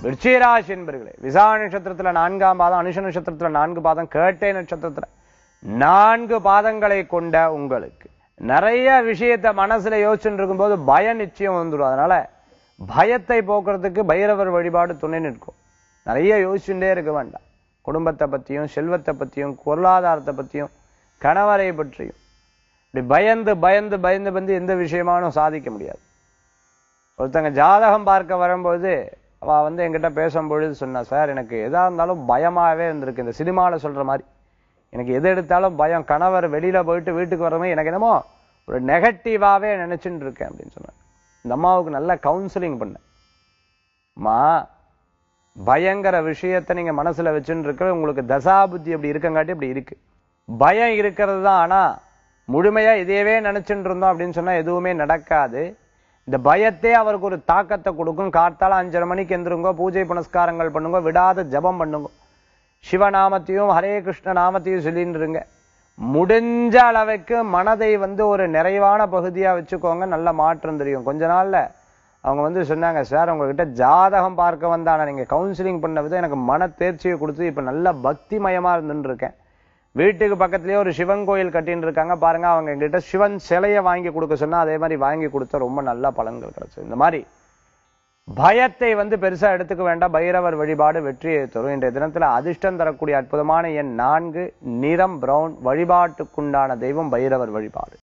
விருச்சிகராசி என்பர்களே, விசாக நட்சத்திரத்துல 4ஆம் பாதம், அனுஷ நட்சத்திரத்துல 4 பாதம், கேட்டை நட்சத்திரத்துல 4 பாதங்களை கொண்ட உங்களுக்கு நிறைய விஷயத்தை மனசுல யோசிச்சுட்டு இருக்கும்போது பயம் நிச்சயம் வந்துடும். அதனால பயத்தை போக்குறதுக்கு பைரவர் வழிபாடு துணை நிற்கும். நிறைய யோசிச்சுட்டே இருக்க வேண்டாம். குடும்பத்தை பத்தியும், செல்வத்தை பத்தியும், பொருளாதாரத்தை பத்தியும், கணவரை பற்றியும் இப்படி பயந்து பயந்து பயந்து வந்து எந்த விஷயமானும் சாதிக்க முடியாது. ஒருத்தங்க ஜாதகம் பார்க்க வரும்போது அவ வந்து என்கிட்ட பேசும்பொழுது சொன்னா, சார் எனக்கு எதா இருந்தாலும் பயமாவே இருந்திருக்கு. இந்த சினிமாவில் சொல்ற மாதிரி எனக்கு எது எடுத்தாலும் பயம். கணவர் வெளியில போயிட்டு வீட்டுக்கு வரவே எனக்கு என்னமோ ஒரு நெகட்டிவாவே நினைச்சுட்டு இருக்கேன் அப்படின்னு சொன்னாங்க. இந்த அம்மாவுக்கு நல்ல கவுன்சிலிங் பண்ணேன். அம்மா, பயங்கர விஷயத்தை நீங்க மனசுல வச்சுட்டு இருக்க, உங்களுக்கு தசாபுத்தி அப்படி இருக்கங்காட்டி அப்படி இருக்கு. பயம் இருக்கிறது தான். ஆனா முழுமையா இதையவே நினைச்சுட்டு இருந்தோம் அப்படின்னு சொன்னா எதுவுமே நடக்காது. இந்த பயத்தே அவருக்கு ஒரு தாக்கத்தை கொடுக்கும். காத்தால 5:30 மணிக்கு எந்திருங்கோ, பூஜை புனஸ்காரங்கள் பண்ணுங்க, விடாத ஜபம் பண்ணுங்க, சிவநாமத்தையும் ஹரே கிருஷ்ண நாமத்தையும் சொல்லிட்டு இருங்க. முடிஞ்ச அளவுக்கு மனதை வந்து ஒரு நிறைவான பகுதியா வச்சுக்கோங்க. நல்ல மாற்றம் தெரியும். கொஞ்ச நாள்ல அவங்க வந்து சொன்னாங்க, சார் உங்ககிட்ட ஜாதகம் பார்க்க வந்தான நீங்க கவுன்சிலிங் பண்ண விதம் எனக்கு மன தேர்ச்சியை கொடுத்து இப்ப நல்ல பக்தி மயமா இருந்துட்டு இருக்கேன். வீட்டுக்கு பக்கத்திலேயே ஒரு சிவன் கோயில் கட்டின்னு இருக்காங்க பாருங்க. அவங்க எங்கிட்ட சிவன் சிலையை வாங்கி கொடுக்க சொன்னா அதே மாதிரி வாங்கி கொடுத்தா ரொம்ப நல்ல பலன்கள் கிடைச்சது. இந்த மாதிரி பயத்தை வந்து பெருசா எடுத்துக்க வேண்டாம். பைரவர் வழிபாடு வெற்றியை தரும். இன்றைய தினத்துல அதிர்ஷ்டம் தரக்கூடிய அற்புதமான எண் 4, நிறம் பிரவுன். வழிபாட்டுக்குண்டான தெய்வம் பைரவர் வழிபாடு.